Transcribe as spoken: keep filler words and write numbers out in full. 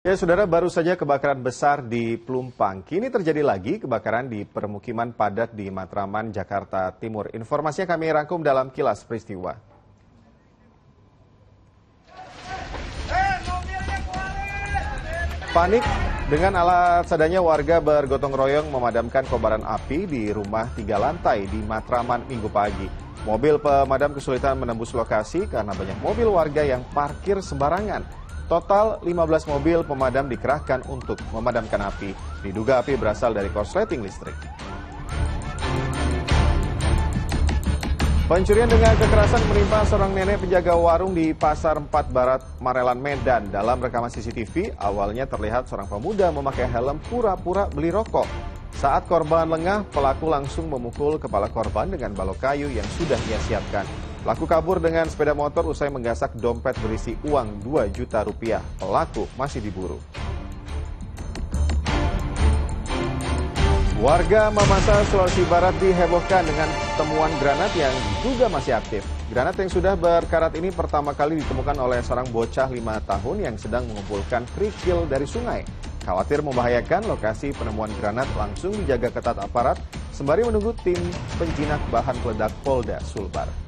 Ya, saudara, baru saja kebakaran besar di Pelumpang. Kini terjadi lagi kebakaran di permukiman padat di Matraman, Jakarta Timur. Informasinya kami rangkum dalam Kilas Peristiwa. Panik dengan alat seadanya warga bergotong royong memadamkan kobaran api di rumah tiga lantai di Matraman Minggu pagi. Mobil pemadam kesulitan menembus lokasi karena banyak mobil warga yang parkir sembarangan. Total lima belas mobil pemadam dikerahkan untuk memadamkan api. Diduga api berasal dari korsleting listrik. Pencurian dengan kekerasan menimpa seorang nenek penjaga warung di Pasar empat Barat, Marelan, Medan. Dalam rekaman C C T V, awalnya terlihat seorang pemuda memakai helm pura-pura beli rokok. Saat korban lengah, pelaku langsung memukul kepala korban dengan balok kayu yang sudah ia siapkan. Pelaku kabur dengan sepeda motor usai menggasak dompet berisi uang dua juta rupiah. Pelaku masih diburu. Warga Mamasa, Sulawesi Barat dihebohkan dengan temuan granat yang diduga masih aktif. Granat yang sudah berkarat ini pertama kali ditemukan oleh seorang bocah lima tahun yang sedang mengumpulkan kerikil dari sungai. Khawatir membahayakan, lokasi penemuan granat langsung dijaga ketat aparat sembari menunggu tim penjinak bahan peledak Polda Sulbar.